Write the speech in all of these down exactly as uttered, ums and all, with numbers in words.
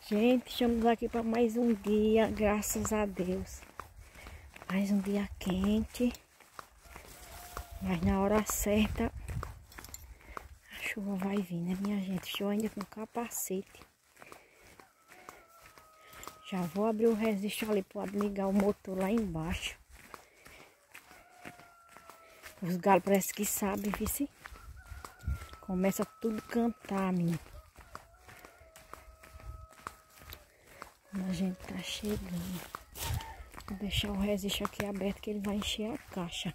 Gente, estamos aqui para mais um dia, graças a Deus. Mais um dia quente. Mas na hora certa a chuva vai vir, né, minha gente? Estou ainda com capacete. Já vou abrir o resistor ali para ligar o motor lá embaixo. Os galos parece que sabem, viu? Começa tudo a cantar, menino. A gente tá chegando. Vou deixar o resistor aqui aberto que ele vai encher a caixa.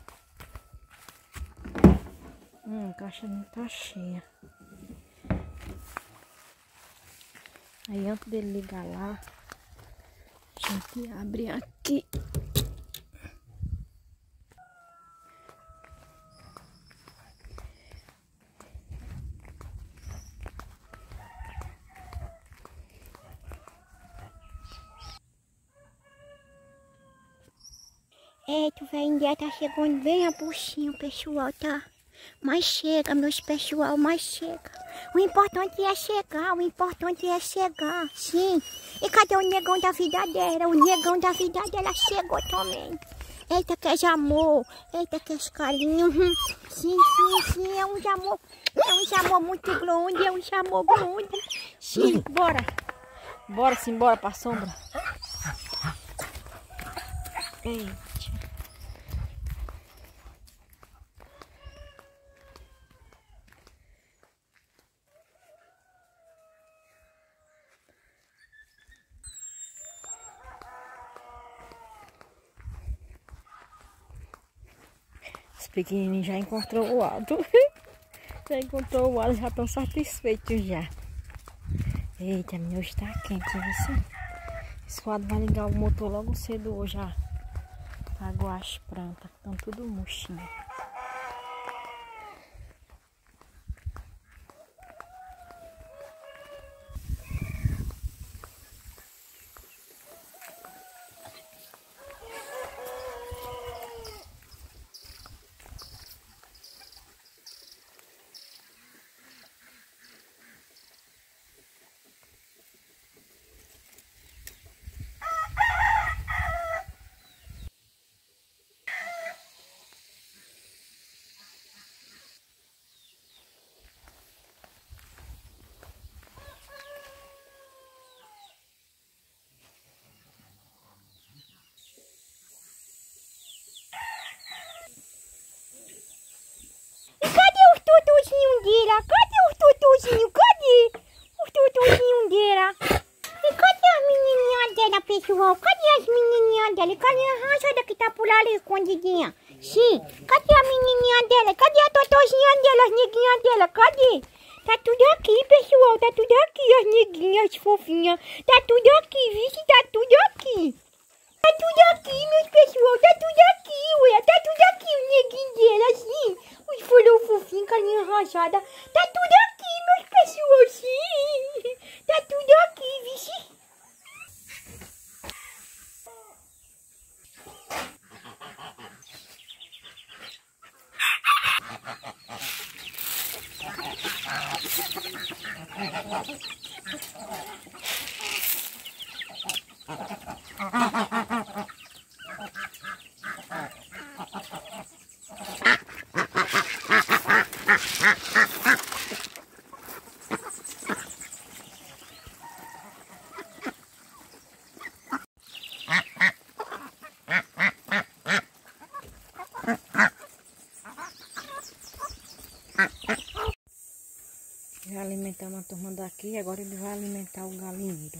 Hum, a caixa não tá cheia. Aí antes dele ligar lá, a gente abre aqui. Eita, o velho dia tá chegando bem a buchinha, pessoal, tá? Mas chega, meus pessoal, mas chega. O importante é chegar, o importante é chegar, sim. E cadê o negão da vida dela? O negão da vida dela chegou também. Eita, que é jamor, eita, que é escalinho. Sim, sim, sim, é um jamor, é um jamor muito grande, é um jamor grande. Sim, bora. Bora sim, bora pra sombra. Eita. Os pequenininhos já encontrou o alto. Já encontrou o alto, já estão satisfeitos já. Eita, meu, hoje tá quente, isso. Esse quadro vai ligar o motor logo cedo hoje, já. Pagou as plantas, estão tudo murchinho. Tutuzinho dela, cadê os tutuzinhos? Cadê os tutuzinhos dela? E cadê as menininhas dela, pessoal? Cadê as menininhas dela? E cadê a ranchada que tá por ali escondidinha? Sim, cadê a menininha dela? Cadê a totozinha dela, as neguinhas dela? Cadê? Tá tudo aqui, pessoal, tá tudo aqui, as neguinhas fofinhas. Tá tudo aqui, vixe, tá tudo aqui. Tá tudo aqui, meus pessoal, tá tudo aqui, ué, tá tudo aqui, o neguinho dela, assim. Os folhão fofinhos, carinha rachada. Tá tudo aqui, meus pessoal, sim. Tá tudo aqui, vixe. Já alimentamos a turma daqui, agora ele vai alimentar o galinheiro.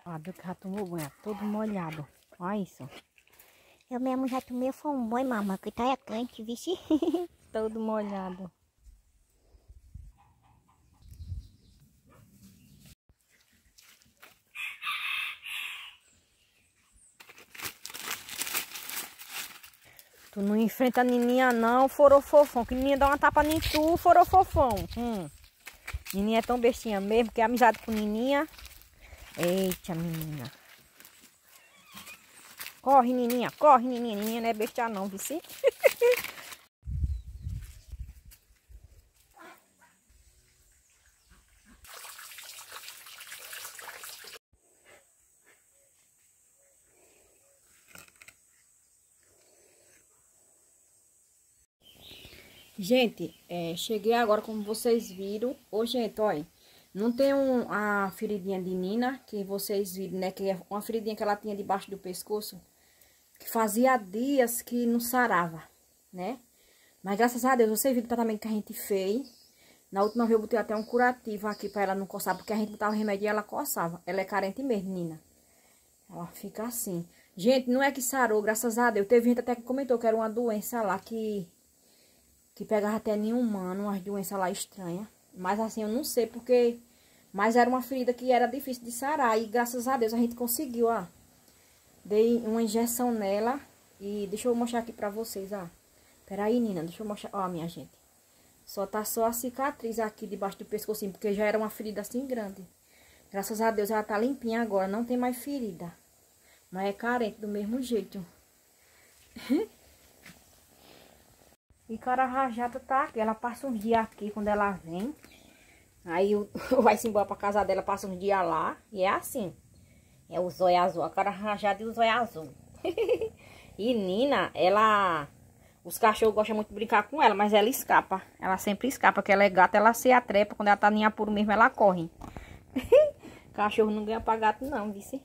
A Duque já tomou banho, todo molhado. Olha isso. Eu mesmo já tomei foi um banho, mamãe, que tá é quente, vixe. Todo molhado. Tu não enfrenta a Nininha não, forofofão. Que Nininha dá uma tapa em tu, forofofão. Hum. Nininha é tão bestinha mesmo, que é amizade com Nininha. Eita, menina. Corre, Nininha, corre, Nininha. Nininha não é besta não, vice. Gente, é, cheguei agora, como vocês viram. Ô, gente, olha. Não tem um, a feridinha de Nina, que vocês viram, né? Que é uma feridinha que ela tinha debaixo do pescoço. Que fazia dias que não sarava, né? Mas graças a Deus, vocês viram o tratamento que a gente fez. Na última vez eu botei até um curativo aqui pra ela não coçar. Porque a gente botava remédio e ela coçava. Ela é carente mesmo, Nina. Ela fica assim. Gente, não é que sarou, graças a Deus. Teve gente até que comentou que era uma doença lá que... Que pegava até em humano, umas doenças lá estranhas. Mas assim, eu não sei porque... Mas era uma ferida que era difícil de sarar. E graças a Deus a gente conseguiu, ó. Dei uma injeção nela. E deixa eu mostrar aqui pra vocês, ó. Peraí, Nina, deixa eu mostrar. Ó, minha gente. Só tá só a cicatriz aqui debaixo do pescocinho. Porque já era uma ferida assim grande. Graças a Deus ela tá limpinha agora. Não tem mais ferida. Mas é carente do mesmo jeito. E cara rajada tá aqui. Ela passa uns dias aqui quando ela vem. Aí vai-se embora pra casa dela, passa uns dias lá. E é assim. É o zóio azul. A cara rajada e o zóio azul. E Nina, ela... Os cachorros gostam muito de brincar com ela, mas ela escapa. Ela sempre escapa, porque ela é gata, ela se atrepa. Quando ela tá em apuro mesmo, ela corre. Cachorro não ganha pra gato não, vice.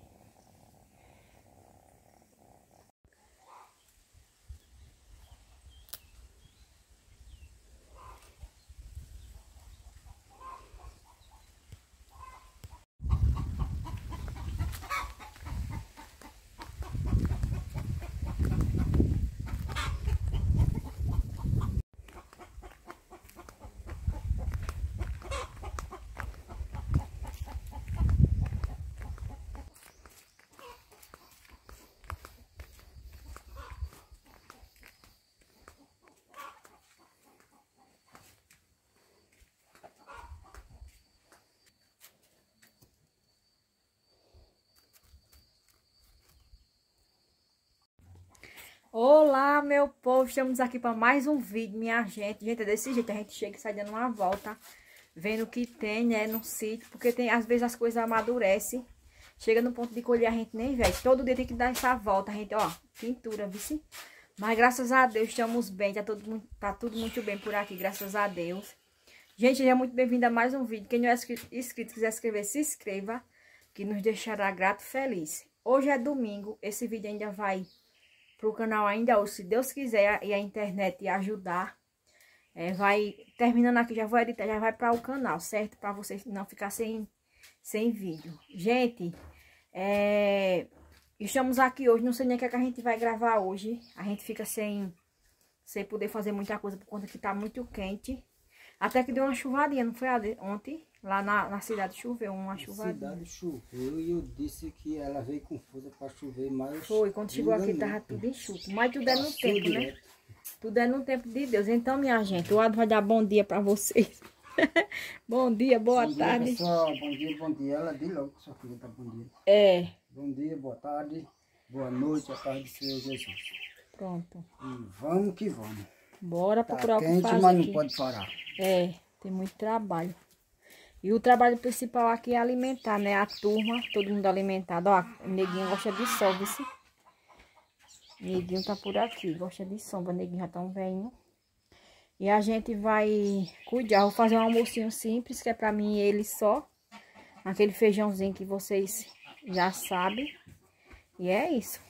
Olá, meu povo, estamos aqui para mais um vídeo, minha gente. Gente, é desse jeito, a gente chega e sai dando uma volta, vendo o que tem, né, no sítio. Porque tem, às vezes as coisas amadurecem, chega no ponto de colher, a gente nem vê. Todo dia tem que dar essa volta, a gente, ó, pintura, vice. Mas graças a Deus, estamos bem, tá tudo, tá tudo muito bem por aqui, graças a Deus. Gente, seja muito bem-vindo a mais um vídeo. Quem não é inscrito, quiser inscrever, se inscreva, que nos deixará grato e feliz. Hoje é domingo, esse vídeo ainda vai... pro canal ainda hoje, se Deus quiser e a internet ajudar, é, vai, terminando aqui, já vou editar, já vai para o canal, certo? Para vocês não ficar sem, sem vídeo. Gente, é, estamos aqui hoje, não sei nem o que, é que a gente vai gravar hoje, a gente fica sem, sem poder fazer muita coisa, por conta que tá muito quente. Até que deu uma chuvadinha, não foi ontem? Lá na, na cidade choveu uma chuvadinha. A cidade choveu e eu disse que ela veio com força para chover, mas... Foi, quando chegou aqui tava tudo enxuto. Mas tudo é no tempo, né? Tudo é no tempo de Deus. Então, minha gente, o Ado vai dar bom dia para vocês. Bom dia, boa bom tarde. Dia, pessoal. Bom dia, bom dia. Ela diz logo que sua filha tá bom dia. É. Bom dia, boa tarde, boa noite, a paz do Senhor Jesus. Pronto. E vamos que vamos. Bora Tá procurar o que quente, fazer mas aqui. não pode parar. É, tem muito trabalho. E o trabalho principal aqui é alimentar, né? A turma, todo mundo alimentado. Ó, o neguinho gosta de sol, viu? Neguinho tá por aqui, gosta de sombra. Neguinho já tá um velhinho. E a gente vai cuidar. Vou fazer um almocinho simples, que é pra mim e ele só. Aquele feijãozinho que vocês já sabem. E é isso.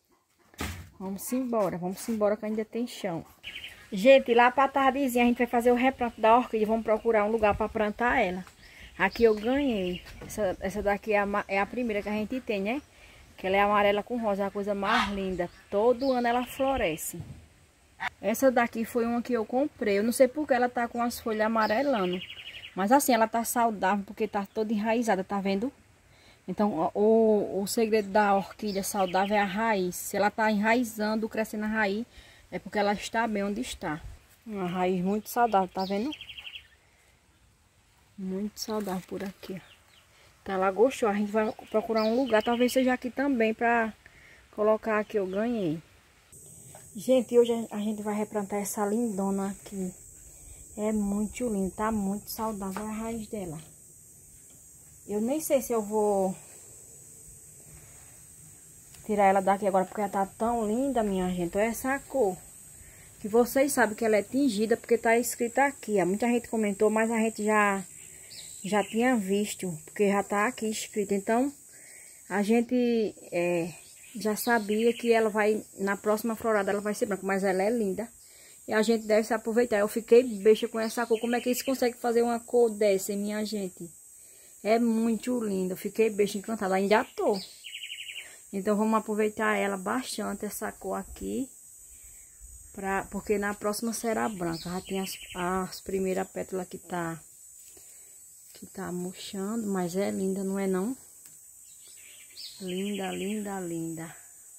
Vamos embora, vamos embora que ainda tem chão. Gente, lá pra tardezinha a gente vai fazer o replanto da orquídea. Vamos procurar um lugar pra plantar ela. Aqui eu ganhei. Essa, essa daqui é a, é a primeira que a gente tem, né? Que ela é amarela com rosa, é a coisa mais linda. Todo ano ela floresce. Essa daqui foi uma que eu comprei. Eu não sei porque ela tá com as folhas amarelando. Mas assim, ela tá saudável porque tá toda enraizada, tá vendo? Então, o, o segredo da orquídea saudável é a raiz. Se ela tá enraizando, crescendo a raiz, é porque ela está bem onde está. Uma raiz muito saudável, tá vendo? Muito saudável por aqui, ó. Então ela gostou, a gente vai procurar um lugar, talvez seja aqui também, pra colocar aqui, eu ganhei. Gente, hoje a gente vai replantar essa lindona aqui. É muito linda, tá muito saudável a raiz dela. Eu nem sei se eu vou tirar ela daqui agora, porque ela tá tão linda, minha gente. Olha essa cor. Que vocês sabem que ela é tingida, porque tá escrito aqui, ó. Muita gente comentou, mas a gente já... já tinha visto, porque já tá aqui escrito. Então, a gente é, já sabia que ela vai, na próxima florada, ela vai ser branca. Mas ela é linda. E a gente deve se aproveitar. Eu fiquei besta com essa cor. Como é que eles conseguem fazer uma cor dessa, minha gente? É muito linda. Eu fiquei besta, encantada. Ainda tô. Então, vamos aproveitar ela bastante, essa cor aqui. Pra, porque na próxima será branca. Já tem as, as primeiras pétalas que tá... que tá murchando, mas é linda, não é não? Linda, linda, linda.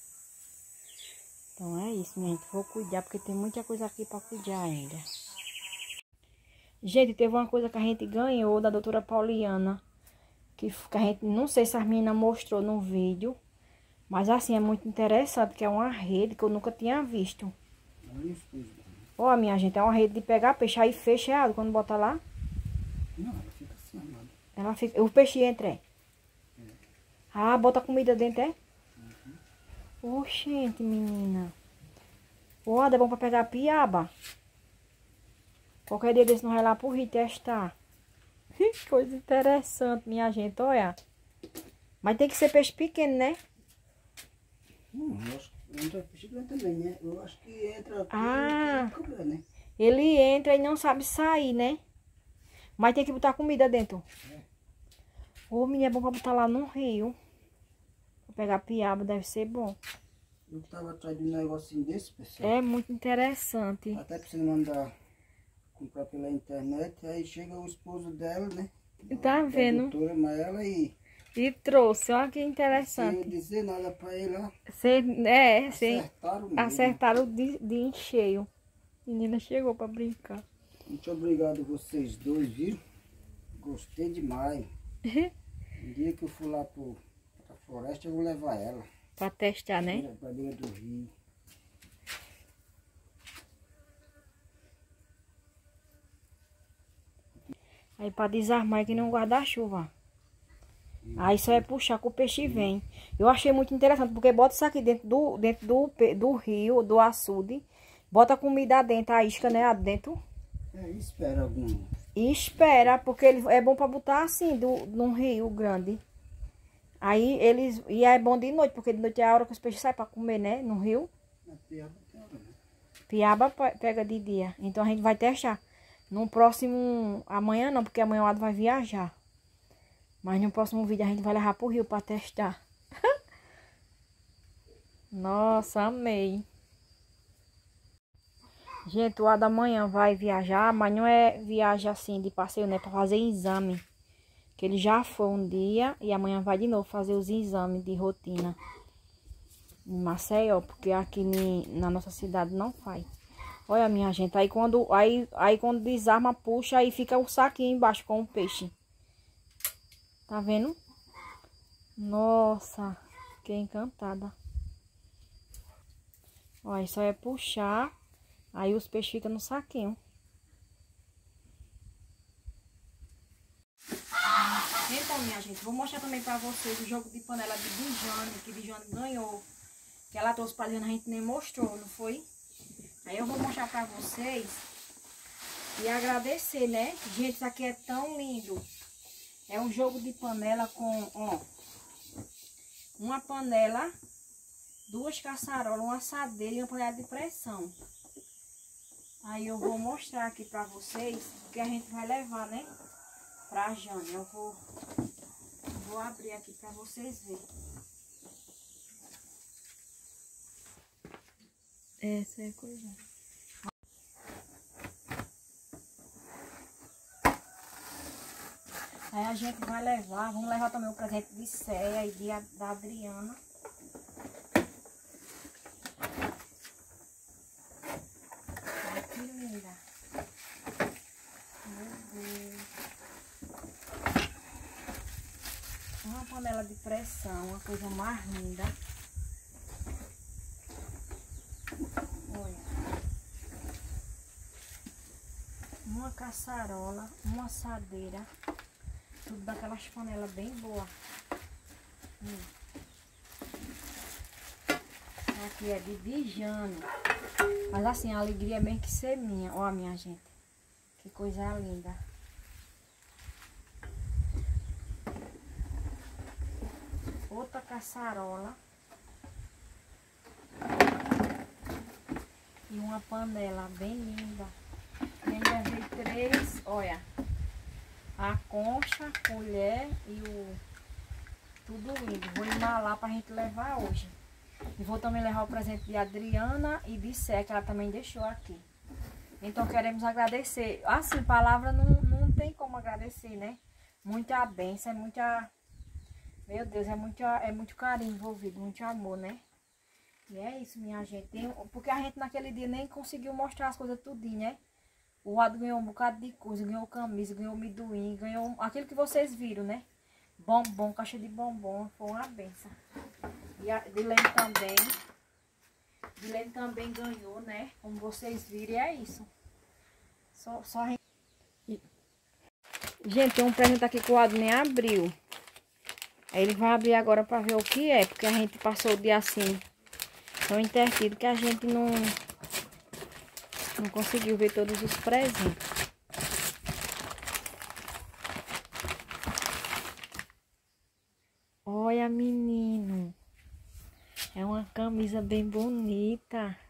Então é isso, minha gente. Vou cuidar, porque tem muita coisa aqui pra cuidar ainda. Gente, teve uma coisa que a gente ganhou da doutora Pauliana. Que, que a gente, não sei se a menina mostrou no vídeo. Mas assim, é muito interessante, que é uma rede que eu nunca tinha visto. Ó, minha gente, é uma rede de pegar peixe, aí fechado quando bota lá. Não, ela fica assim, amado. Ela fica... O peixe entra, é? É. Ah, bota comida dentro, é? Uhum. Oxente, menina. Ó, é bom pra pegar piaba. Qualquer dia desse nós vai lá pro rio testar. Que coisa interessante, minha gente, olha. Mas tem que ser peixe pequeno, né? Hum, eu acho que entra peixe grande também, né? Eu acho que entra aqui, ah, cobrar, né? Ele entra e não sabe sair, né? Mas tem que botar comida dentro. É. Ô, menina, é bom pra botar lá no rio. Pra pegar piaba, deve ser bom. Eu tava atrás de um negocinho desse, pessoal. É muito interessante. Até pra você mandar comprar pela internet. Aí chega o esposo dela, né? Tá vendo? A doutora Maela e... E trouxe, olha que interessante. Sem dizer nada pra ele, ó. Sem, é, sem... Acertaram, acertaram de, de encheio. A menina chegou pra brincar. Muito obrigado vocês dois, viu? Gostei demais. Um dia que eu for lá pro, pra floresta, eu vou levar ela. Pra testar, né? Pra, pra beira do rio. Aí pra desarmar aqui no guarda-chuva. Aí só é puxar que o peixe vem. Eu achei muito interessante, porque bota isso aqui dentro do, dentro do, do rio, do açude. Bota a comida dentro, a isca, né? Dentro. É, espera algum. E espera, porque ele é bom pra botar assim, do, num rio grande. Aí eles... E é bom de noite, porque de noite é a hora que os peixes saem pra comer, né? No rio. A piaba tem hora, né? Piaba pega de dia. Então a gente vai testar. No próximo... Amanhã não, porque amanhã o Ado vai viajar. Mas no próximo vídeo a gente vai levar pro rio pra testar. Nossa, amei. Gente, o Ado amanhã vai viajar, mas não é viagem assim de passeio, né? Pra fazer exame. Que ele já foi um dia e amanhã vai de novo fazer os exames de rotina. Em Maceió, porque aqui na nossa cidade não faz. Olha, minha gente, aí quando, aí, aí quando desarma, puxa, aí fica o saquinho embaixo com o peixe. Tá vendo? Nossa, fiquei encantada. Olha, só é puxar, aí os peixes ficam no saquinho. Então, minha gente, vou mostrar também pra vocês o jogo de panela de Bijane, que Bijane ganhou. Que ela trouxe pra Liana, a gente nem mostrou, não foi? Aí eu vou mostrar pra vocês e agradecer, né? Gente, isso aqui é tão lindo. É um jogo de panela com, ó, uma panela, duas caçarolas, uma assadeira e uma panela de pressão. Aí eu vou mostrar aqui pra vocês, porque a gente vai levar, né? pra Jane. Eu vou, vou abrir aqui pra vocês verem. Essa é a coisa. Aí a gente vai levar, vamos levar também o presente de Céia e de, da Adriana. Olha que linda. Meu Deus. Uma panela de pressão, uma coisa mais linda. Olha. Uma caçarola, uma assadeira. Tudo daquelas panelas bem boas. Hum. Aqui é de Dijane. Mas assim, a alegria é bem que ser minha. Ó, minha gente. Que coisa linda. Outra caçarola. E uma panela bem linda. E ainda veio três, olha. A concha, a colher e o... Tudo lindo. Vou embalar pra gente levar hoje. E vou também levar o presente de Adriana e de Sé, que ela também deixou aqui. Então queremos agradecer. Assim, palavra não, não tem como agradecer, né? Muita bênção, é muita... Meu Deus, é muito, é muito carinho envolvido, muito amor, né? E é isso, minha gente. Tem... Porque a gente naquele dia nem conseguiu mostrar as coisas tudinho, né? O Ado ganhou um bocado de coisa, ganhou camisa, ganhou amendoim, ganhou aquilo que vocês viram, né? Bombom, caixa de bombom, foi uma benção. E a Dilene também, Dilene também ganhou, né? Como vocês viram, e é isso. Só, só a gente... Gente, tem um presente aqui que o Ado nem abriu. Aí ele vai abrir agora pra ver o que é, porque a gente passou o dia assim, tão intertido que a gente não... Não conseguiu ver todos os presentes. Olha, menino. É uma camisa bem bonita.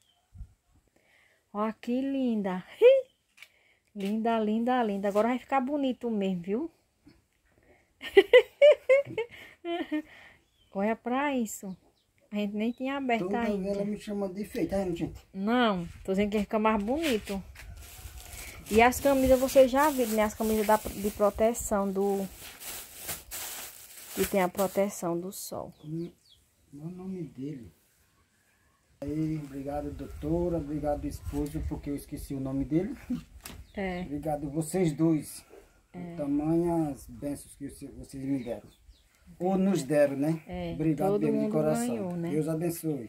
Olha que linda. Linda, linda, linda. Agora vai ficar bonito mesmo, viu? Olha pra isso. A gente nem tinha aberto Toda ainda. ela me chama de feio, tá vendo, gente? Não, tô dizendo que fica mais bonito. E as camisas vocês já viram, né? As camisas da, de proteção do... Que tem a proteção do sol. Não é o nome dele. Aí, obrigado, doutora. Obrigado, esposo, porque eu esqueci o nome dele. É. Obrigado vocês dois. É. Por tamanhas bênçãos que vocês me deram. Ou nos deram, né? É, obrigado todo mesmo de mundo coração. ganhou, né? Deus abençoe.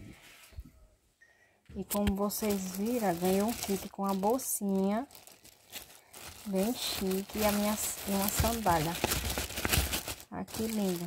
E como vocês viram, ganhei um kit com a bolsinha. Bem chique. E a minha e uma sandália. Ah, que linda.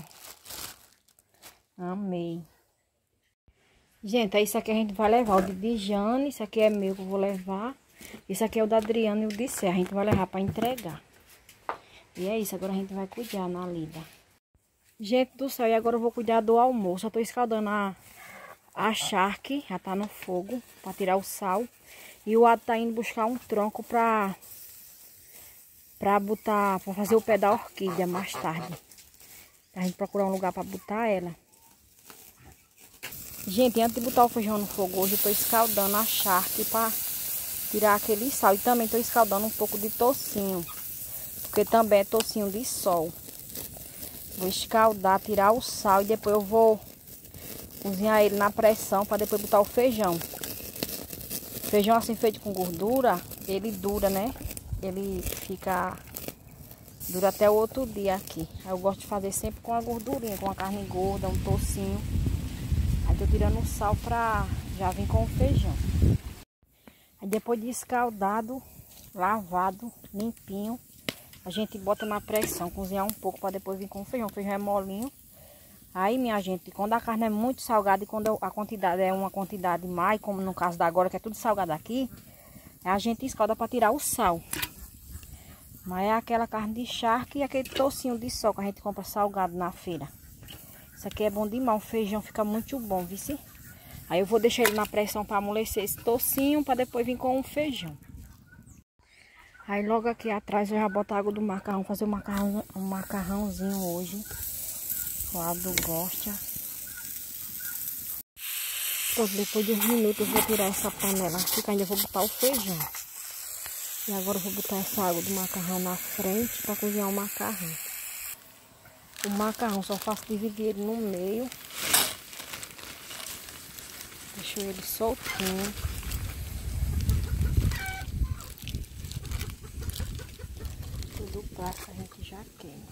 Amei. Gente, é isso aqui a gente vai levar. O de Dijane, isso aqui é meu que eu vou levar. Isso aqui é o da Adriana e o de Sé. A gente vai levar para entregar. E é isso, agora a gente vai cuidar na lida. Gente do céu, e agora eu vou cuidar do almoço. Eu tô escaldando a, a charque, já tá no fogo, para tirar o sal. E o Ado tá indo buscar um tronco pra, pra botar, pra fazer o pé da orquídea mais tarde. A gente procurar um lugar pra botar ela. Gente, antes de botar o feijão no fogo, hoje eu tô escaldando a charque pra tirar aquele sal. E também tô escaldando um pouco de tocinho, porque também é tocinho de sol. Vou escaldar, tirar o sal e depois eu vou cozinhar ele na pressão para depois botar o feijão. Feijão assim feito com gordura, ele dura, né? Ele fica... Dura até o outro dia aqui. Aí eu gosto de fazer sempre com a gordurinha, com a carne gorda, um tocinho. Aí tô tirando o sal pra já vir com o feijão. Aí depois de escaldado, lavado, limpinho, a gente bota na pressão, cozinhar um pouco para depois vir com o feijão. O feijão é molinho. Aí, minha gente, quando a carne é muito salgada e quando a quantidade é uma quantidade mais, como no caso da agora, que é tudo salgado aqui, a gente escalda para tirar o sal. Mas é aquela carne de charque e aquele tocinho de sol que a gente compra salgado na feira. Isso aqui é bom demais, o feijão fica muito bom, viu? Aí eu vou deixar ele na pressão para amolecer esse tocinho, para depois vir com o feijão. Aí logo aqui atrás eu já boto a água do macarrão, fazer um, macarrão, um macarrãozinho hoje. O Aldo gosta. Pronto, depois de uns minutos eu vou tirar essa panela aqui, que ainda vou botar o feijão. E agora eu vou botar essa água do macarrão na frente para cozinhar o macarrão. O macarrão só faço dividir ele no meio. Deixo ele soltinho. Tudo prato a gente já queima.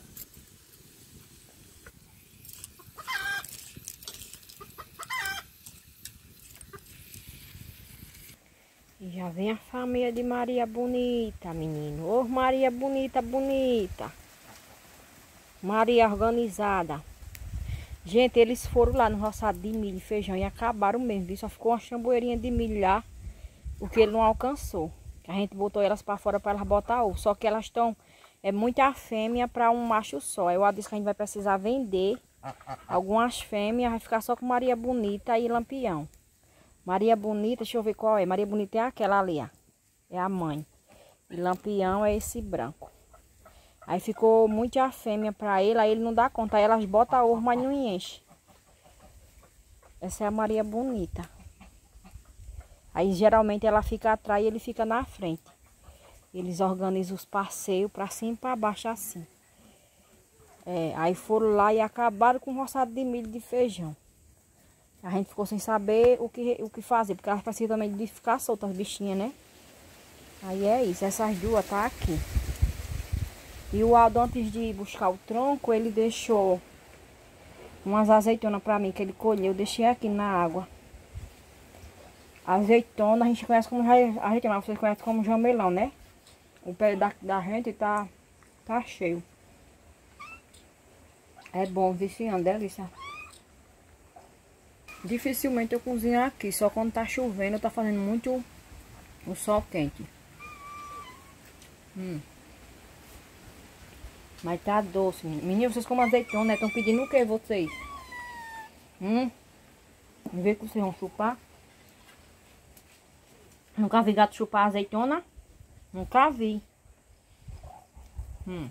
E já vem a família de Maria Bonita, menino. Ô, Maria Bonita, bonita. Maria organizada. Gente, eles foram lá no roçado de milho e feijão e acabaram mesmo, viu? Só ficou uma chamboeirinha de milho lá, porque ele não alcançou. A gente botou elas para fora para elas botar ovo. Só que elas estão, é muita fêmea para um macho só. Eu disse que a gente vai precisar vender algumas fêmeas, vai ficar só com Maria Bonita e Lampião. Maria Bonita, deixa eu ver qual é. Maria Bonita é aquela ali, ó. É a mãe. E Lampião é esse branco. Aí ficou muita fêmea pra ele, aí ele não dá conta. Aí elas botam ovo, mas não enche. Essa é a Maria Bonita. Aí geralmente ela fica atrás e ele fica na frente. Eles organizam os passeios pra cima e pra baixo assim. É, aí foram lá e acabaram com o roçado de milho e de feijão. A gente ficou sem saber o que, o que fazer, porque elas precisam também de ficar soltas, as bichinhas, né? Aí é isso, essas duas tá aqui. E o Aldo, antes de buscar o tronco, ele deixou umas azeitonas pra mim, que ele colheu. Eu deixei aqui na água. Azeitona, a gente conhece como azeitona, vocês conhecem como jamelão, né? O pé da, da gente tá, tá cheio. É bom, viciando, delícia. Dificilmente eu cozinho aqui, só quando tá chovendo, tá fazendo muito o sol quente. Hum. Mas tá doce, menino. Menino, vocês comem azeitona, né? Estão pedindo o que vocês? Hum? Não vê que vocês vão chupar? Nunca vi gato chupar azeitona? Nunca vi. Hum.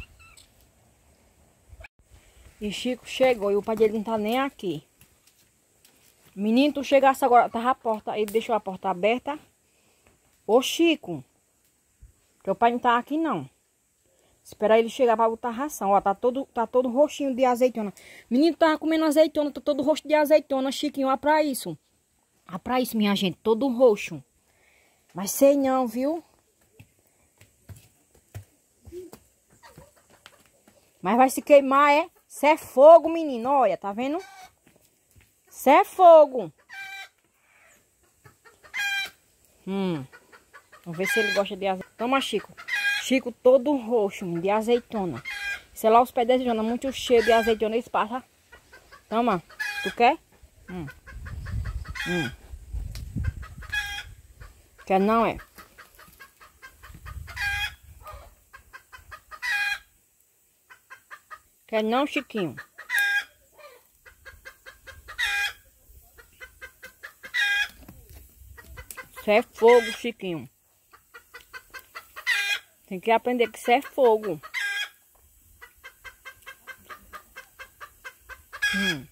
E Chico chegou e o pai dele não tá nem aqui. Menino, tu chegasse agora, tava a porta, ele deixou a porta aberta. Ô Chico, teu pai não tá aqui não. Espera ele chegar pra botar ração. Ó, tá todo, tá todo roxinho de azeitona. Menino, tava comendo azeitona, tá todo roxo de azeitona, Chiquinho, ó pra isso. Ó pra isso, minha gente, todo roxo. Mas sei não, viu? Mas vai se queimar, é? Isso é fogo, menino, olha, tá vendo? Isso é fogo. Hum. Vamos ver se ele gosta de azeitona. Toma, Chico. Chico todo roxo, de azeitona. Sei lá, os pés de azeitona muito cheio de azeitona. Eles passam. Toma. Tu quer? Hum. Hum. Quer não, é? Quer não, Chiquinho? Isso é fogo, Chiquinho. Tem que aprender que isso é fogo. Hum.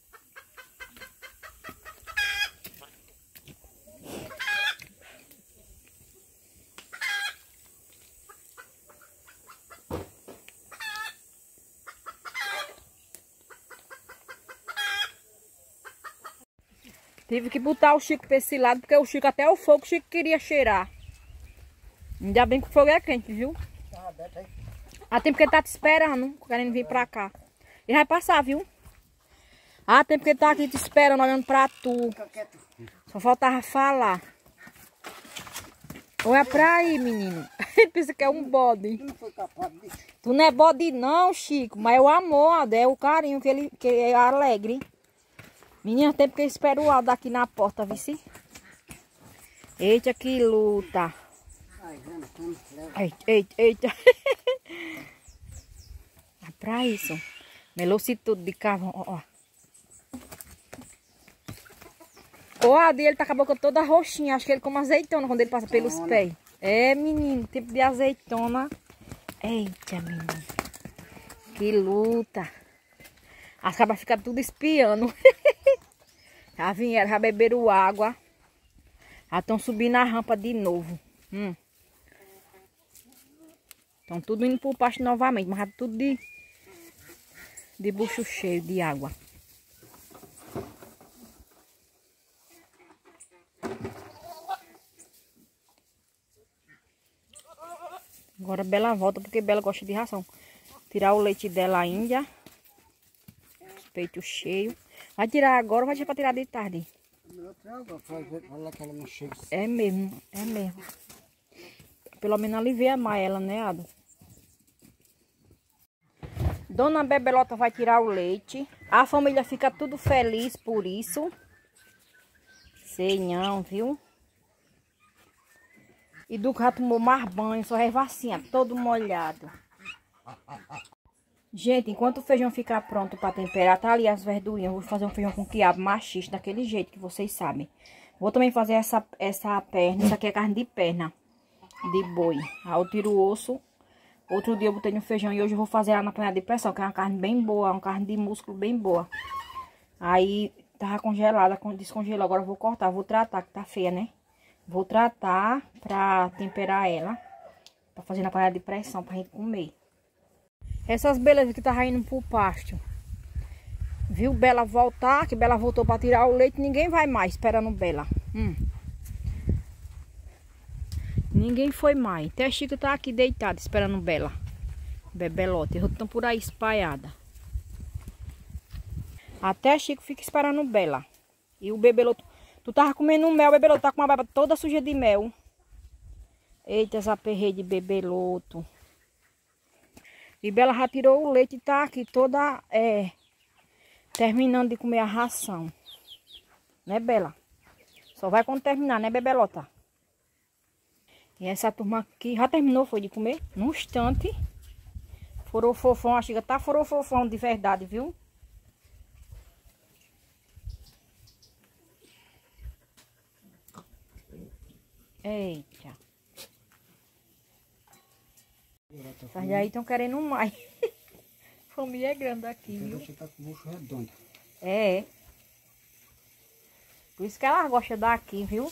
Tive que botar o Chico para esse lado, porque o Chico, até o fogo, o Chico queria cheirar. Ainda bem que o fogo é quente, viu? Tá aberto aí. Há tempo que ele tá te esperando, querendo vir pra cá. Ele vai passar, viu? Há tempo que ele tá aqui te esperando, olhando pra tu. Fica quieto. Só faltava falar. Olha pra aí, menino. Ele pensa que é um bode. Tu não foi capaz disso? Tu não é bode não, Chico. Mas é o amor, é o carinho que ele, que ele é alegre. Menina, tempo que ele espera o Aldo aqui na porta, viu? Eita, que luta. Ai, vamos, vamos, leva. Eita, eita, eita. É pra isso. Melou-se tudo de carvão, ó, ó. O Aldo, ele tá com a boca toda roxinha. Acho que ele come azeitona quando ele passa pelos Toma. pés. É, menino, tempo de azeitona. Eita, menino. Que luta. As cabras ficam tudo espiando. Já vieram, já beberam água. Já estão subindo a rampa de novo. Hum. Estão tudo indo pro pasto novamente, mas já tudo de, de bucho cheio de água. Agora Bela volta, porque Bela gosta de ração. Tirar o leite dela ainda. Os peitos cheios. Vai tirar agora ou vai deixar pra tirar de tarde? É mesmo, é mesmo. Pelo menos alivia mais ela, né, Ada? Dona Bebelota vai tirar o leite. A família fica tudo feliz por isso. Sei não, viu? E Duca já tomou mais banho, só é vacinha, todo molhado. Gente, enquanto o feijão ficar pronto para temperar, tá ali as verdurinhas. Vou fazer um feijão com quiabo machista, daquele jeito que vocês sabem. Vou também fazer essa, essa perna, isso aqui é carne de perna, de boi. Aí eu tiro o osso. Outro dia eu botei no feijão e hoje eu vou fazer ela na panela de pressão, que é uma carne bem boa, uma carne de músculo bem boa. Aí tava congelada, descongelou, agora eu vou cortar, vou tratar, que tá feia, né? Vou tratar pra temperar ela, pra fazer na panela de pressão, pra gente comer. Essas belezas que tava indo pro pasto. Viu Bela voltar, que Bela voltou pra tirar o leite, ninguém vai mais esperando Bela. Hum. Ninguém foi mais. Até a Chica tá aqui deitada esperando Bela. Bebelota, eles estão por aí espalhada. Até a Chico fica esperando Bela. E o Bebeloto... Tu tava comendo mel, o Bebeloto tá com uma barba toda suja de mel. Eita, essa perreia de Bebeloto. E Bela já tirou o leite e tá aqui toda... É, terminando de comer a ração. Né, Bela? Só vai quando terminar, né, Bebelota? E essa turma aqui já terminou, foi de comer? Num instante. Forofofão, a Chica tá forofofão de verdade, viu? Eita. Essas daí estão querendo mais. Família é grande aqui, viu? Você tá com o bucho redondo. É. Por isso que ela gosta daqui, viu?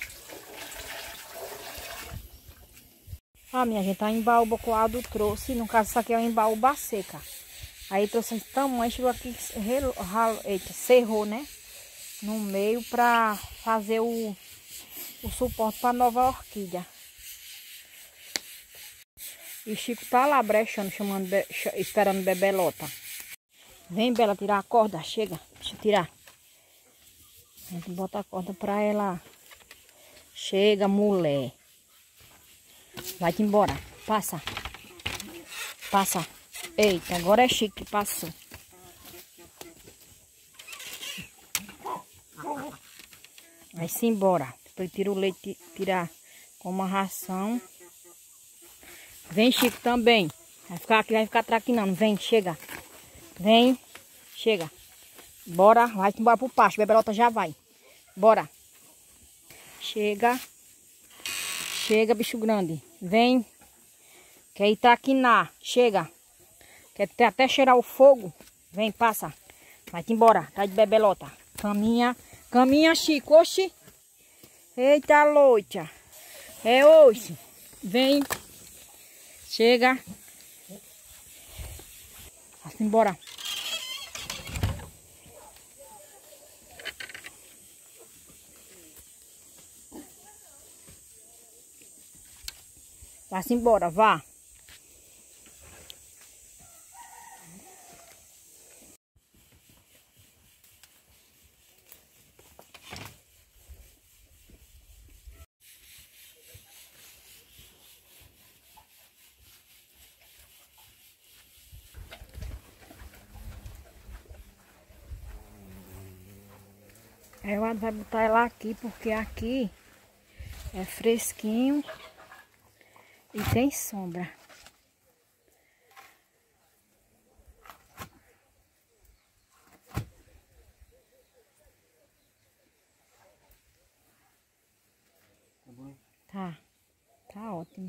Ah, minha gente, a embaúba coado trouxe. No caso, isso aqui é uma embaúba seca. Aí trouxe esse tamanho, chegou aqui, relo, ralo, eita, cerrou, né? No meio pra fazer o, o suporte pra nova orquídea. E o Chico tá lá brechando, chamando, esperando Bebelota. Vem, Bela, tirar a corda, chega, deixa eu tirar. A gente bota a corda pra ela. Chega, mulher. Vai-te embora. Passa. Passa. Eita, agora é Chico que passou. Vai-se embora. Depois tira o leite, tirar como a ração. Vem, Chico, também. Vai ficar aqui, vai ficar traquinando. Vem, chega. Vem, chega. Bora, vai embora pro pasto. Bebelota já vai. Bora. Chega. Chega, bicho grande. Vem. Quer ir traquinar. Chega. Quer até cheirar o fogo. Vem, passa. Vai-te embora. Tá de Bebelota. Caminha. Caminha, Chico. Oxi. Eita, loita. É hoje. Vem. Chega. Vai-te embora. Vai-se embora, vá. Aí o Ado vai botar ela aqui, porque aqui é fresquinho e tem sombra. Tá, tá ótimo.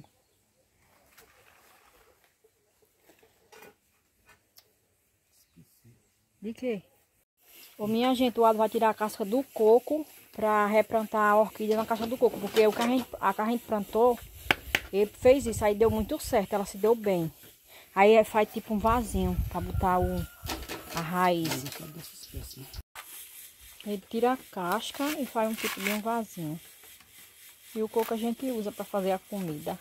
De quê? Ô, minha gente, o Ado vai tirar a casca do coco pra replantar a orquídea na casca do coco. Porque o que a, gente, a que a gente plantou, ele fez isso, aí deu muito certo, ela se deu bem. Aí faz tipo um vasinho pra botar o, a raiz. Ele tira a casca e faz um tipo de um vasinho. E o coco a gente usa pra fazer a comida.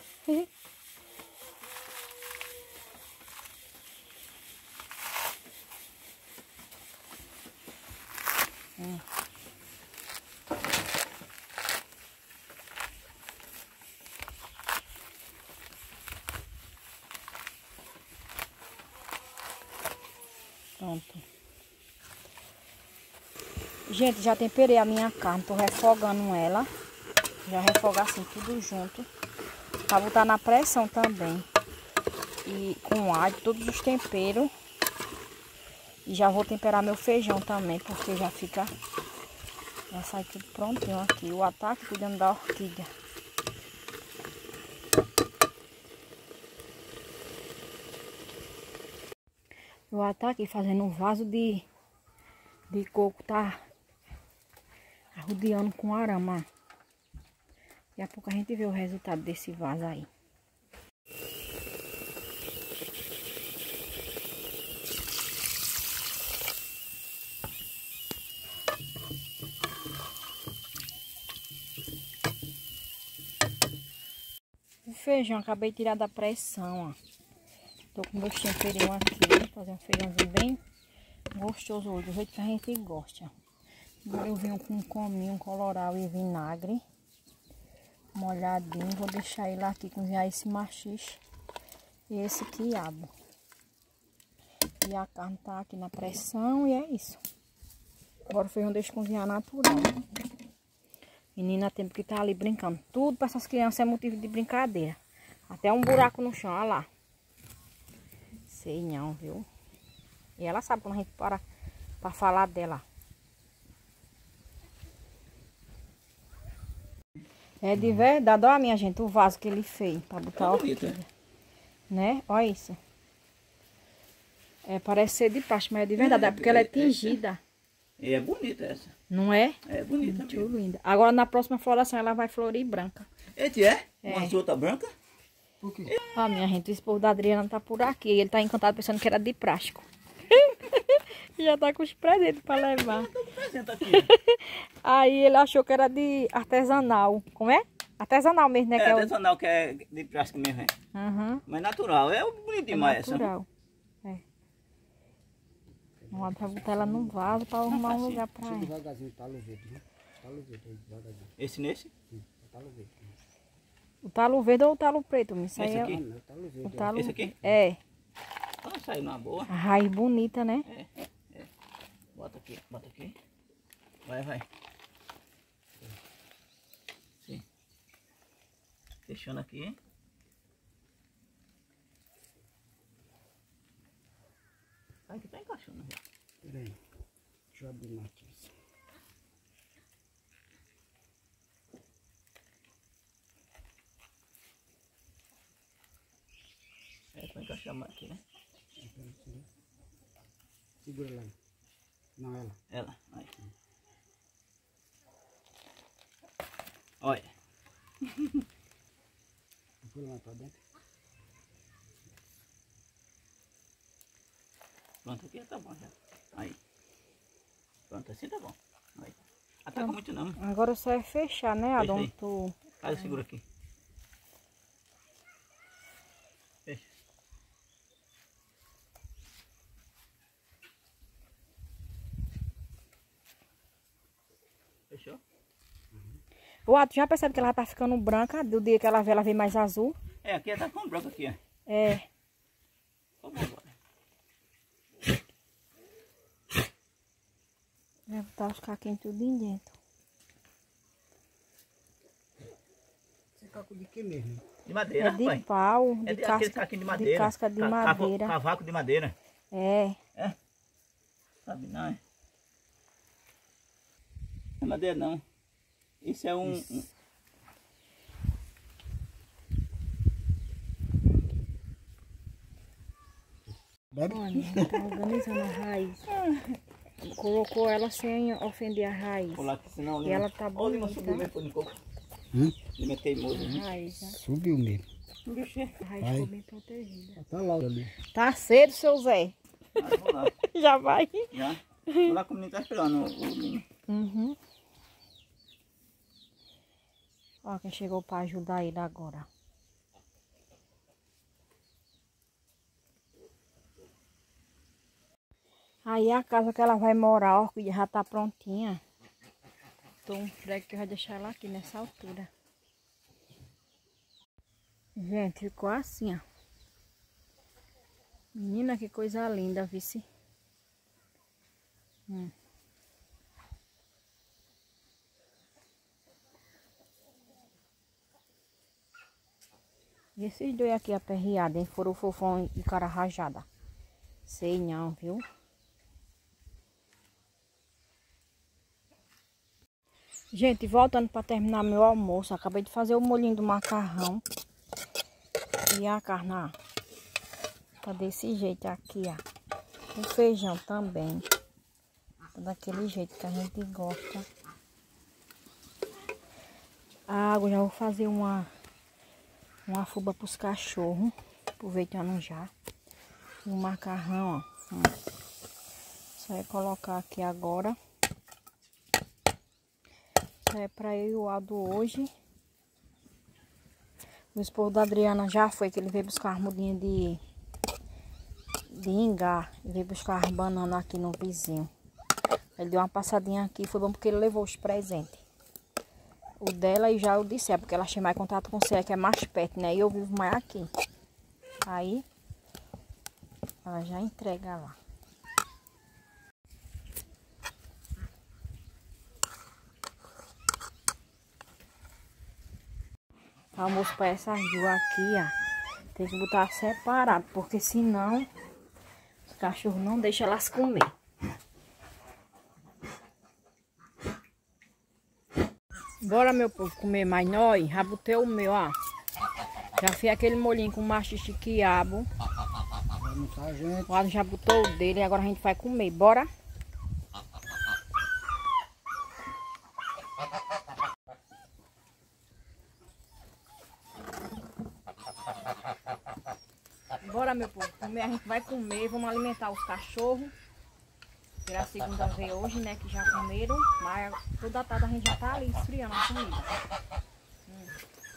hum. Pronto. Gente, já temperei a minha carne, tô refogando ela. Já refogar assim tudo junto. Pra botar na pressão também. E com alho, todos os temperos. E já vou temperar meu feijão também, porque já fica... Já sai tudo prontinho aqui. O ataque cuidando da orquídea. O ataque fazendo um vaso de, de coco, tá arrodeando com arama. Daqui a pouco a gente vê o resultado desse vaso aí. O feijão, acabei de tirar da pressão, ó. Tô com meus temperinhos aqui, fazer um feijãozinho bem gostoso hoje, do jeito que a gente gosta. Agora eu venho com um cominho colorau e vinagre molhadinho. Vou deixar ele aqui cozinhar esse maxixe e esse quiabo. E a carne tá aqui na pressão e é isso. Agora o feijão deixa cozinhar natural. Menina, tempo que tá ali brincando. Tudo para essas crianças é motivo de brincadeira. Até um buraco no chão, olha lá. Sei não, viu? E ela sabe quando a gente para para falar dela. É de verdade, olha minha gente, o vaso que ele fez para botar a orquídea. Né? Olha isso. É, parece ser de plástico, mas é de verdade, é, é porque ela é tingida. E é bonita essa. Não é? É bonita. Muito mesmo. linda. Agora na próxima floração ela vai florir branca. Esse é? É. Uma outra branca? Por quê? Ó, minha gente, o esposo da Adriana tá por aqui. Ele tá encantado pensando que era de plástico. Já tá com os presentes pra levar. Aqui. Aí ele achou que era de artesanal. Como é? Artesanal mesmo, né? É que artesanal, que é de plástico mesmo. É. É o... Uhum. Mas natural. É bonito É demais natural. É. Vamos lá botar ela num vaso pra arrumar um lugar pra Deixa ela. devagarzinho, talo verde, né? Talo verde, aí, devagarzinho. essa. Esse nesse? Sim, é talo verde. O talo verde ou o talo preto? Isso aí Esse é aqui? Ah, não, é talo o verde. talo... Esse aqui? É. Ah, saiu numa boa. A raiz bonita, né? É, é, é. Bota aqui, bota aqui. Vai, vai. Sim. Fechando aqui. Ai, que tá encaixando. Peraí, deixa eu abrir mais aqui. É, pra encaixar mais aqui, né? Segura lá. Não, ela. Ela, aí. Olha. Põe lá pra dentro. Pronto, aqui tá bom já. Aí. Pronto, assim tá bom. Aí. Ataca muito não. Agora só é fechar, né, Fecha Adão? aí. Tu... Faz, segura aqui. Fecha. Fechou? O Ato já percebe que ela tá ficando branca. Do dia que ela vê, ela vem mais azul. É, aqui tá com branco aqui, ó. É. Vamos agora. Vai botar os caquinhos tudo em dentro. Esse é caco de que mesmo? De madeira, É de rapaz. pau, de, É de, aquele casca, caquinho de de madeira. casca de Ca- cavo- madeira. Cavaco de madeira. É. É? Sabe não, é? Não é madeira não. Isso é um... um... Bebe? Olha, tá organizando a raiz. Colocou ela sem ofender a raiz. Vou lá, que senão E ela tá Olha, bonita. subiu mesmo no coco. Hum? Ele é teimoso, A né? raiz, né? Subiu mesmo. A raiz Vai. ficou bem protegida. Tá lá ali. Tá cedo, seu Zé. Ah, vou lá. Já vai? Já? Vou lá que o menino tá esperando o menino. Uhum. Ó, quem chegou pra ajudar ele agora. Aí a casa que ela vai morar, ó, que já tá prontinha. Então, um fregue que vai deixar ela aqui nessa altura. Gente, ficou assim, ó. Menina, que coisa linda, vice. Hum. E esses dois aqui aperreados, hein? Foram fofão e cara rajada. Sei não, viu? Gente, voltando para terminar meu almoço, acabei de fazer o molhinho do macarrão. E a carne, ó, tá desse jeito aqui, ó. O feijão também. Tá daquele jeito que a gente gosta. A água, já vou fazer uma, uma fuba pros cachorros. Aproveitando já. E o macarrão, ó. Hum. Só é colocar aqui agora. É para eu e o Aldo hoje. O esposo da Adriana já foi, que ele veio buscar as mudinhas de, de ingá. Ele veio buscar as bananas aqui no vizinho. Ele deu uma passadinha aqui, foi bom porque ele levou os presentes. O dela e já eu disse, é porque ela tinha mais contato com você, que é mais perto, né? E eu vivo mais aqui. Aí, ela já entrega lá. O almoço para essas duas aqui, ó. Tem que botar separado, porque senão os cachorros não deixam elas comer. Bora, meu povo, comer mais nós. Já botei o meu, ó. Já fiz aquele molhinho com machixe quiabo. Vamos tá, gente. O Adam já botou o dele e agora a gente vai comer. Bora? Bora, meu povo, comer, a gente vai comer, vamos alimentar os cachorros. Será a segunda vez hoje, né, que já comeram, mas toda a tarde a gente já tá ali esfriando a comida. Hum.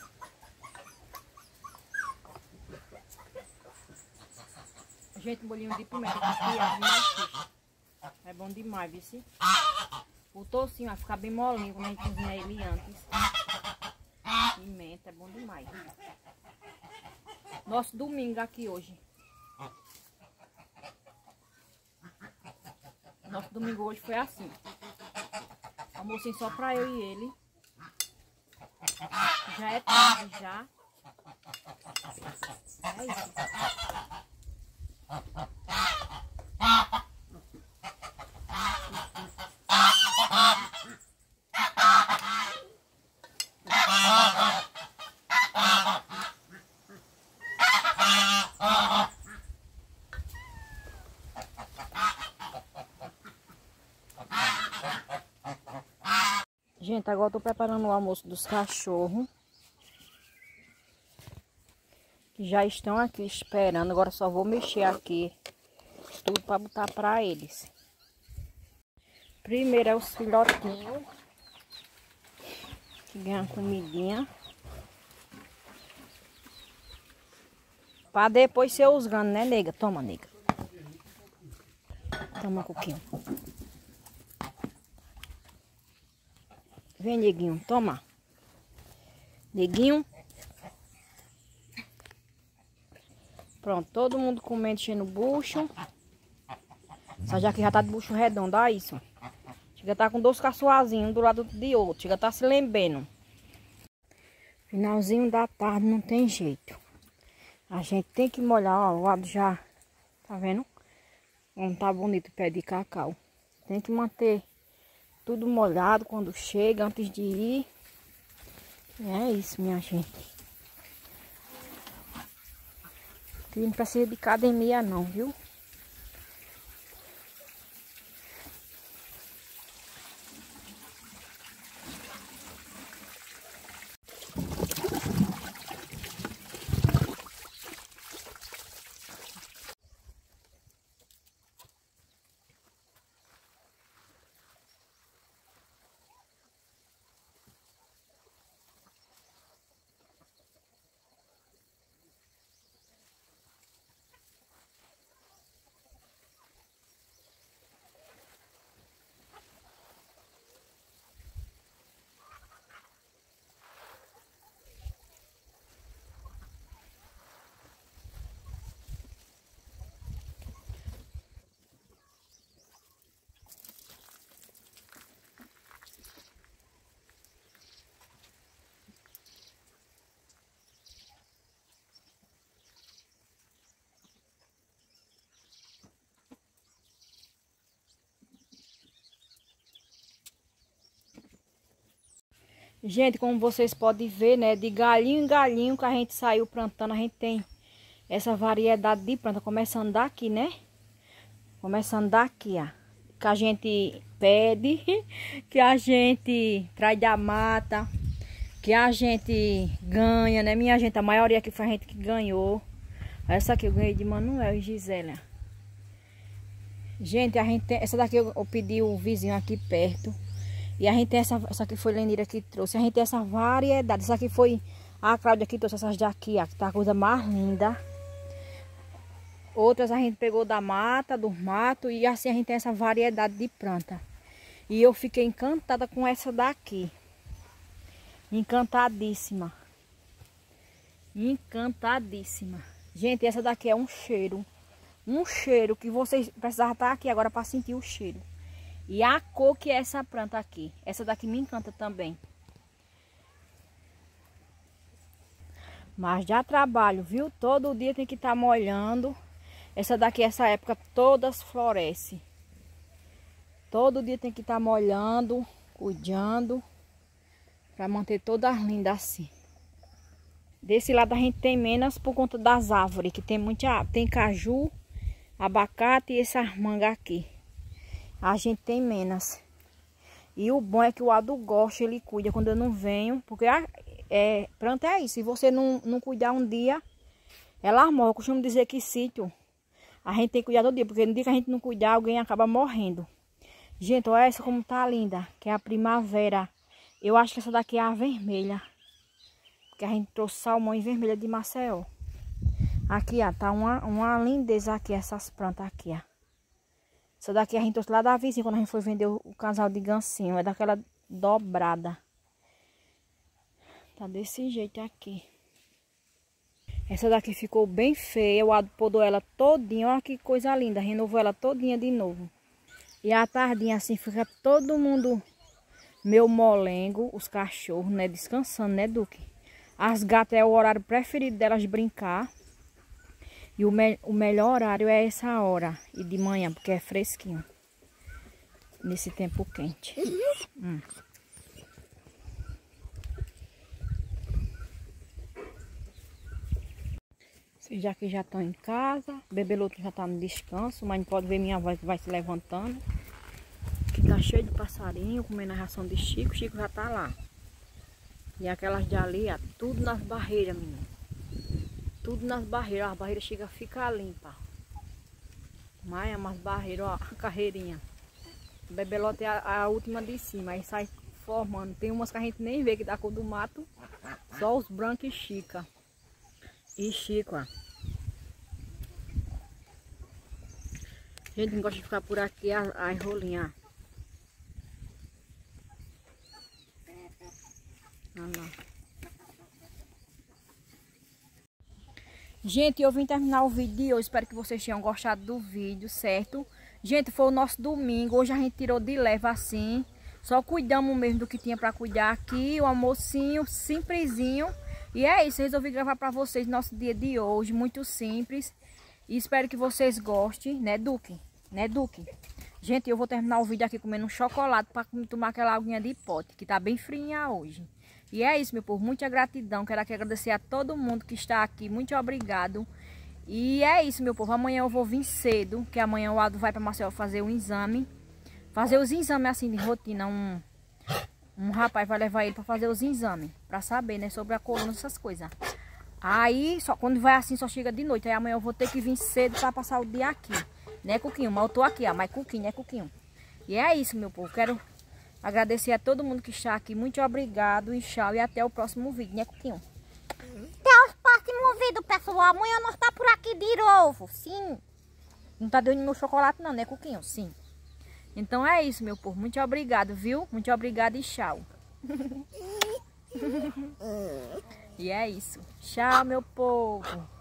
Gente, bolinho de pimenta com quiabo, é bom demais, viu? Se? O tocinho vai ficar bem molinho quando a gente cozinhar ele antes. Pimenta, é bom demais. Nosso domingo aqui hoje. Nosso domingo hoje foi assim. Almocinho só pra eu e ele. Já é tarde já. É isso. Gente, agora eu tô preparando o almoço dos cachorros. Que já estão aqui esperando. Agora só vou mexer aqui tudo para botar para eles. Primeiro é os filhotinhos. Que ganham comidinha. Para depois ser os ganos, né, nega? Toma, nega. Toma, Coquinho. Vem, neguinho, toma. Neguinho. Pronto, todo mundo comendo, enchendo o bucho. Essa jaque já tá de bucho redondo, olha isso. Chega a tá com dois caçoazinhos um do lado de outro. Chega a tá se lembrando. Finalzinho da tarde não tem jeito. A gente tem que molhar, ó, o lado já. Tá vendo? Como tá bonito o pé de cacau. Tem que manter tudo molhado quando chega, antes de ir. É isso, minha gente. Que não precisa de academia não, viu? Gente, como vocês podem ver, né? De galinho em galinho que a gente saiu plantando, a gente tem essa variedade de planta. Começando daqui, né? Começando daqui, ó. Que a gente pede, que a gente traz da mata, que a gente ganha, né? Minha gente, a maioria aqui foi a gente que ganhou. Essa aqui eu ganhei de Manuel e Gisela. Gente, a gente tem, essa daqui eu, eu pedi o vizinho aqui perto. E a gente tem essa, essa aqui foi Lenira que trouxe. A gente tem essa variedade. Essa aqui foi a Cláudia que trouxe essas daqui, ó, que tá a coisa mais linda. Outras a gente pegou da mata, do mato. E assim a gente tem essa variedade de planta. E eu fiquei encantada com essa daqui. Encantadíssima. Encantadíssima. Gente, essa daqui é um cheiro. Um cheiro que vocês precisavam estar aqui agora para sentir o cheiro. E a cor que é essa planta aqui. Essa daqui me encanta também. Mas dá trabalho, viu? Todo dia tem que estar molhando. Essa daqui, essa época, todas florescem. Todo dia tem que estar molhando, cuidando. Para manter todas lindas assim. Desse lado a gente tem menos por conta das árvores. Que tem muita, tem caju, abacate e essa manga aqui. A gente tem menos. E o bom é que o Aldo gosta, ele cuida quando eu não venho. Porque a, é, planta é isso. Se você não, não cuidar um dia, ela morre. Eu costumo dizer que sítio, a gente tem que cuidar todo dia. Porque no dia que a gente não cuidar, alguém acaba morrendo. Gente, olha essa como tá linda. Que é a primavera. Eu acho que essa daqui é a vermelha. Porque a gente trouxe salmão e vermelha de Maceió. Aqui, ó, tá uma, uma lindeza aqui, essas plantas aqui, ó. Essa daqui a gente trouxe lá da vizinha, quando a gente foi vender o, o casal de gancinho. É daquela dobrada. Tá desse jeito aqui. Essa daqui ficou bem feia. O Aldo podou ela todinha. Olha que coisa linda. Renovou ela todinha de novo. E à tardinha assim fica todo mundo, meu molengo, os cachorros, né? Descansando, né, Duque? As gatas é o horário preferido delas brincar. E o, me o melhor horário é essa hora. E de manhã, porque é fresquinho. Nesse tempo quente. Hum. Vocês já que já estão em casa. O bebeloto já está no descanso. Mas não pode ver minha voz que vai se levantando. Aqui tá cheio de passarinho comendo a ração de Chico. Chico já tá lá. E aquelas de ali, ó, tudo nas barreiras, menino. Tudo nas barreiras. As barreiras chegam a ficar limpas. Mas é umas barreiras, ó, a carreirinha. O bebelote é a, a última de cima. Aí sai formando. Tem umas que a gente nem vê que dá cor do mato. Só os brancos e Chica. E Chico, ó. Gente, não gosta de ficar por aqui as, as rolinhas. Olha lá. Gente, eu vim terminar o vídeo de hoje. Espero que vocês tenham gostado do vídeo, certo? Gente, foi o nosso domingo. Hoje a gente tirou de leve assim. Só cuidamos mesmo do que tinha pra cuidar aqui. O almocinho simplesinho. E é isso, eu resolvi gravar pra vocês nosso dia de hoje. Muito simples. E espero que vocês gostem, né, Duque? Né, Duque? Gente, eu vou terminar o vídeo aqui comendo um chocolate pra tomar aquela aguinha de pote, que tá bem fria hoje. E é isso, meu povo. Muita gratidão. Quero aqui agradecer a todo mundo que está aqui. Muito obrigado. E é isso, meu povo. Amanhã eu vou vir cedo, que amanhã o Aldo vai para Maceió fazer um exame. Fazer os exames assim de rotina. Um, um rapaz vai levar ele para fazer os exames. Para saber, né, sobre a coluna, essas coisas. Aí, só quando vai assim, só chega de noite. Aí amanhã eu vou ter que vir cedo para passar o dia aqui. Né, Cuquinho? Mas eu tô aqui, ó. Mas Cuquinho, né, Cuquinho? E é isso, meu povo. Quero agradecer a todo mundo que está aqui. Muito obrigado e tchau. E até o próximo vídeo, né, Cuquinho? Até o próximo vídeo, pessoal. Amanhã nós tá por aqui de novo. Sim. Não tá dando meu chocolate não, né, Cuquinho? Sim. Então é isso, meu povo. Muito obrigado, viu? Muito obrigado e tchau. E é isso. Tchau, meu povo.